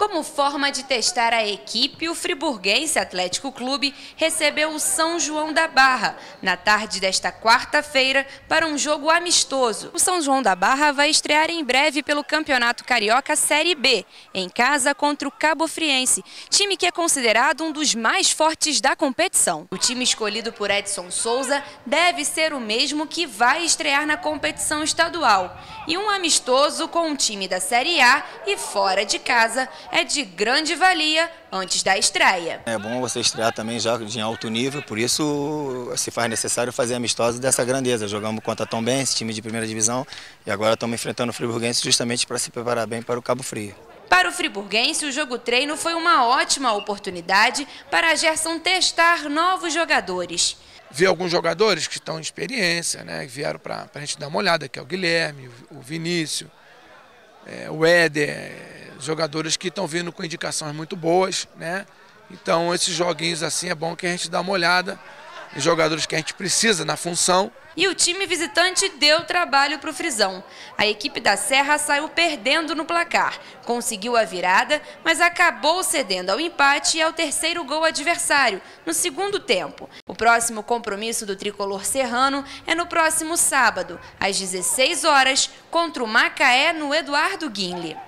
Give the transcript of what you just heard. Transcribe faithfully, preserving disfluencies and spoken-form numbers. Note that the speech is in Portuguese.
Como forma de testar a equipe, o Friburguense Atlético Clube recebeu o São João da Barra na tarde desta quarta-feira para um jogo amistoso. O São João da Barra vai estrear em breve pelo Campeonato Carioca Série B, em casa contra o Cabofriense, time que é considerado um dos mais fortes da competição. O time escolhido por Edson Souza deve ser o mesmo que vai estrear na competição estadual. E um amistoso com um time da Série A e fora de casa é de grande valia antes da estreia. É bom você estrear também já em alto nível, por isso se faz necessário fazer amistosos dessa grandeza. Jogamos contra a Tombense, time de primeira divisão, e agora estamos enfrentando o Friburguense justamente para se preparar bem para o Cabo Frio. Para o Friburguense, o jogo-treino foi uma ótima oportunidade para a Gerson testar novos jogadores. Vi alguns jogadores que estão em experiência, né, que vieram para a gente dar uma olhada, que é o Guilherme, o Vinícius, é, o Éder, jogadores que estão vindo com indicações muito boas, né? Então esses joguinhos assim é bom que a gente dá uma olhada em jogadores que a gente precisa na função. E o time visitante deu trabalho para o Frisão. A equipe da Serra saiu perdendo no placar, conseguiu a virada, mas acabou cedendo ao empate e ao terceiro gol adversário, no segundo tempo. O próximo compromisso do tricolor serrano é no próximo sábado, às dezesseis horas, contra o Macaé no Eduardo Guinle.